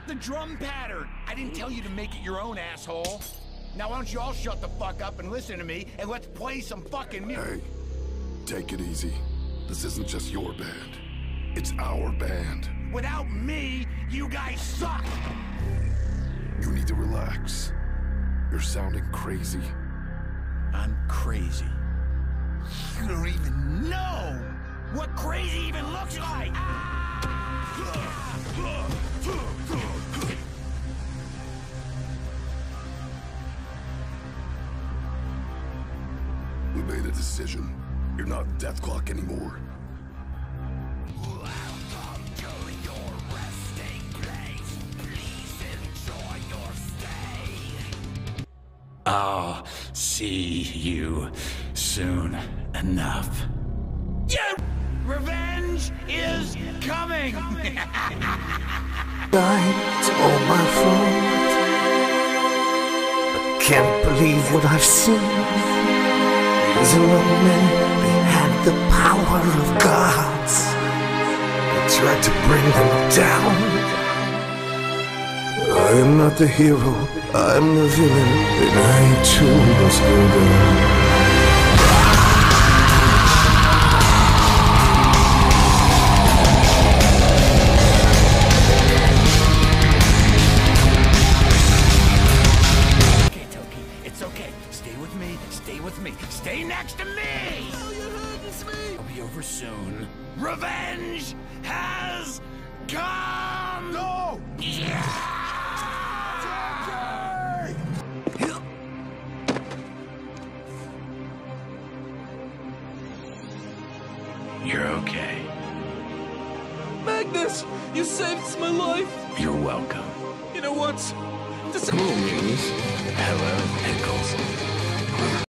the drum pattern. I didn't tell you to make it your own, asshole. Now why don't you all shut the fuck up and listen to me, and let's play some fucking music. Hey, take it easy. This isn't just your band. It's our band. Without me, you guys suck. You need to relax. You're sounding crazy. I'm crazy. You don't even know what crazy even looks like. We made a decision. You're not Deathclock anymore. Welcome to your resting place. Please enjoy your stay. I'll see you soon enough. Yeah! Revenge is coming! It's all my fault. I can't believe what I've seen. These are all men, they had the power of gods. I tried to bring them down. I am not the hero, I'm the villain, and I too must go down. Stay next to me! Oh, you hurts me! It'll be over soon. Revenge has come! No! Yeah! You're okay. Magnus! You saved my life! You're welcome. You know what? Cool news. Hello, Pickles.